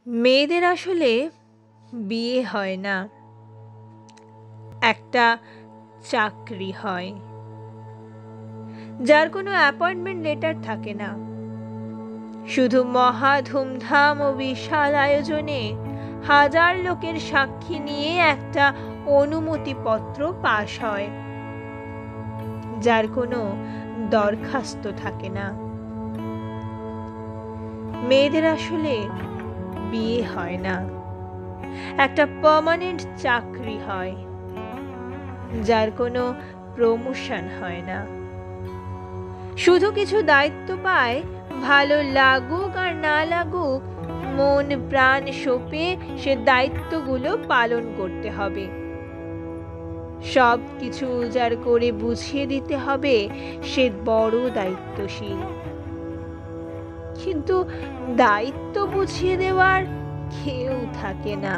মেয়েদের আসলে বিয়ে হয় না, একটা চাকরি হয়, যার কোনো অ্যাপয়েন্টমেন্ট লেটার থাকে না। শুধু মহা ধুমধাম ও বিশাল আয়োজনে হাজার লোকের সাক্ষী নিয়ে একটা অনুমতিপত্র পাশ হয়, যার কোনো দরখাস্ত থাকে না। মেয়েদের আসলে বিয়ে হয় না, একটা পার্মানেন্ট চাকরি হয়, যার কোনো প্রমোশন হয় না। শুধু কিছু দায়িত্ব পায়, ভালো লাগুক আর না লাগুক মন প্রাণ সঁপে সে দায়িত্বগুলো পালন করতে হবে। সব কিছু উজাড় করে বুঝিয়ে দিতে হবে সে বড় দায়িত্বশীল। কিন্তু দায়িত্ব বুঝিয়ে দেওয়ার কেউ থাকে না।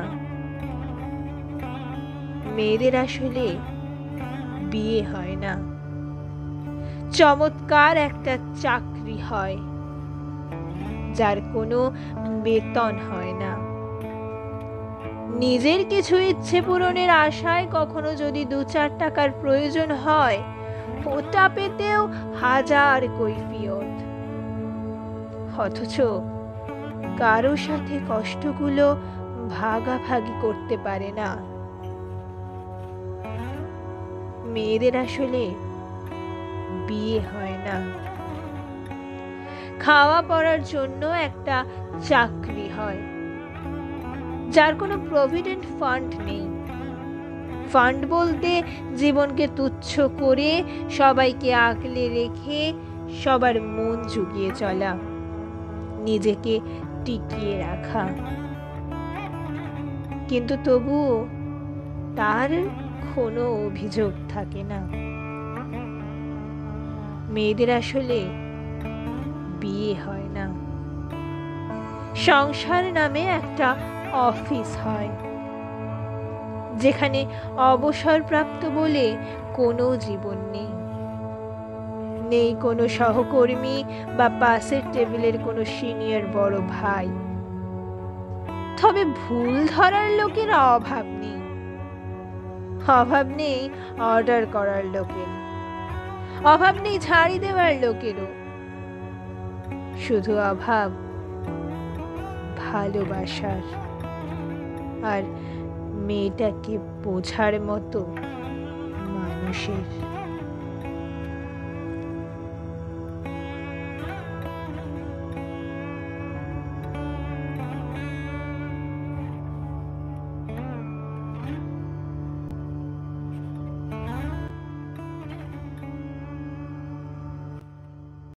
মেয়েদের আসলে বিয়ে হয় না, চমৎকার একটা চাকরি হয়, যার কোনো বেতন হয় না। নিজের কিছু ইচ্ছে পূরণের আশায় কখনো যদি 2-4 টাকার প্রয়োজন হয়, ওটা পেতেও হাজার কৈফিয়ত। অথচ কারো সাথে কষ্টগুলো ভাগাভাগি করতে পারে না। মেয়েদের আসলে বিয়ে হয় না, খাওয়া পড়ার জন্য একটা চাকরি হয়, যার কোনো প্রভিডেন্ট ফান্ড নেই। ফান্ড বলতে জীবনকে তুচ্ছ করে সবাইকে আগলে রেখে সবার মন জুগিয়ে চলা, নিজেকে টিকিয়ে রাখা। কিন্তু তবুও তার কোনো অভিযোগ থাকে না। মেয়েদের আসলে বিয়ে হয় না, সংসার নামে একটা অফিস হয়, যেখানে অবসরপ্রাপ্ত বলে কোনো জীবন নেই। নেই কোনো সহকর্মী বা পাশের টেবিলের কোনো সিনিয়র বড় ভাই। তবে ভুল ধরার লোকের অভাব নেই, অভাব নেই অর্ডার করার লোকের, অভাব নেই ঝাড়ি দেওয়ার লোকেরও। শুধু অভাব ভালোবাসার আর মেয়েটাকে বোঝার মতো মানুষের।